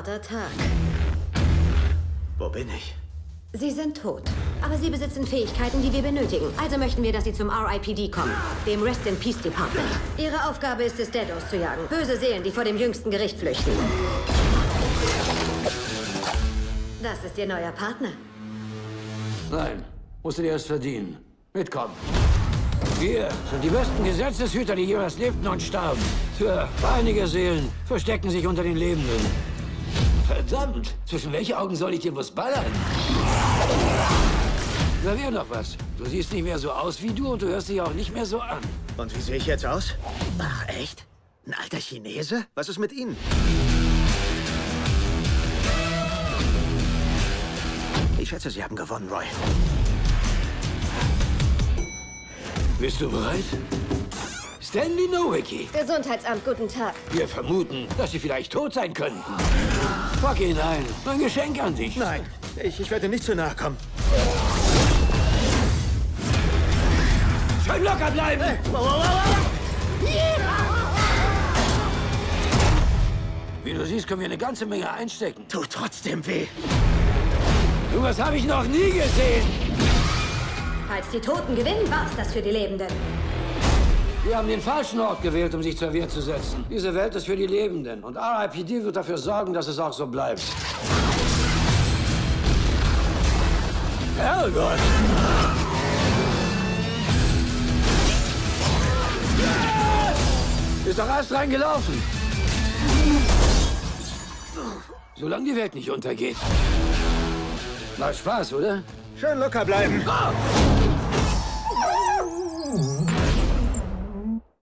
harter Tag. Wo bin ich? Sie sind tot. Aber Sie besitzen Fähigkeiten, die wir benötigen. Also möchten wir, dass Sie zum RIPD kommen, dem Rest in Peace Department. Ihre Aufgabe ist es, Deados zu jagen. Böse Seelen, die vor dem jüngsten Gericht flüchten. Das ist Ihr neuer Partner. Nein, musst du dir erst verdienen. Mitkommen. Wir sind die besten Gesetzeshüter, die jemals lebten und starben. Tja, einige Seelen verstecken sich unter den Lebenden. Verdammt, zwischen welche Augen soll ich dir was ballern? Da wäre noch was. Du siehst nicht mehr so aus wie du und du hörst dich auch nicht mehr so an. Und wie sehe ich jetzt aus? Ach, echt? Ein alter Chinese? Was ist mit Ihnen? Ich schätze, Sie haben gewonnen, Roy. Bist du bereit? Stanley Nowicki. Gesundheitsamt, guten Tag. Wir vermuten, dass sie vielleicht tot sein könnten. Pack ihn ein. Mein Geschenk an dich. Nein, ich werde nicht zu nahe kommen. Schön locker bleiben! Hey. Wie du siehst, können wir eine ganze Menge einstecken. Tut trotzdem weh. Du, was habe ich noch nie gesehen? Falls die Toten gewinnen, war's das für die Lebenden. Wir haben den falschen Ort gewählt, um sich zur Wehr zu setzen. Diese Welt ist für die Lebenden. Und RIPD wird dafür sorgen, dass es auch so bleibt. Herrgott! Ist doch erst reingelaufen. Solange die Welt nicht untergeht. War Spaß, oder? Schön locker bleiben. Oh!